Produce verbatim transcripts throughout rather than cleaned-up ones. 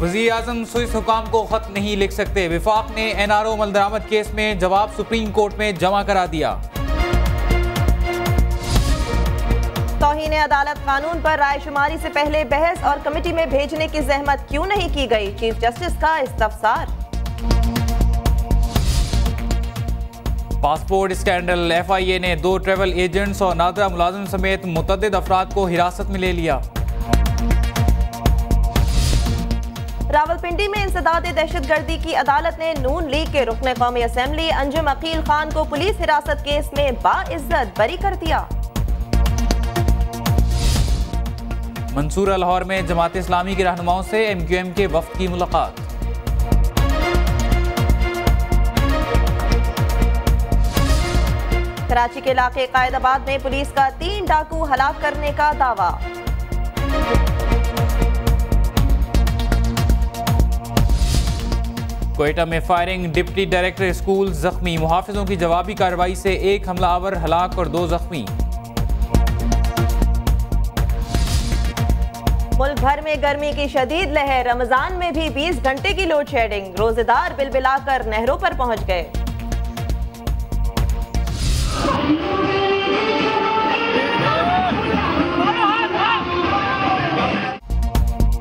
वज़ीर आज़म स्विस हुकाम को खत नहीं लिख सकते। विफाक ने एन आर ओ मलदरामद केस में जवाब सुप्रीम कोर्ट में जमा करा दिया। तौहीन अदालत कानून पर रायशुमारी से पहले बहस और कमेटी में भेजने की जहमत क्यों नहीं की गई, चीफ जस्टिस का इस्तफसार। Passport scandal, F I A ने दो ट्रेवल एजेंट्स और नादरा मुलाजिम समेत मुतअद्दिद अफराद को हिरासत में ले लिया। रावलपिंडी में इंसदाद दहशतगर्दी की अदालत ने नून लीग के रुकन कौमी असम्बली अंजुम अकील खान को पुलिस हिरासत केस में बाइज्जत बरी कर दिया। मंसूरा लाहौर में जमात इस्लामी के रहनुमाओं से एम क्यू एम के वफ्द की मुलाकात। कराची के इलाके कायदाबाद में पुलिस का तीन डाकू हलाक करने का दावा। कोयटा में फायरिंग, डिप्टी डायरेक्टर स्कूल जख्मी। मुहाफिजों की जवाबी कार्रवाई से एक हमलावर हलाक और दो जख्मी। मुल्क भर में गर्मी की शदीद लहर, रमजान में भी बीस घंटे की लोड शेडिंग। रोजेदार बिलबिलाकर नहरों पर पहुंच गए।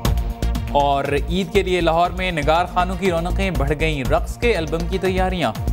और ईद के लिए लाहौर में निगार खानों की रौनकें बढ़ गईं। रक्स के एल्बम की तैयारियां।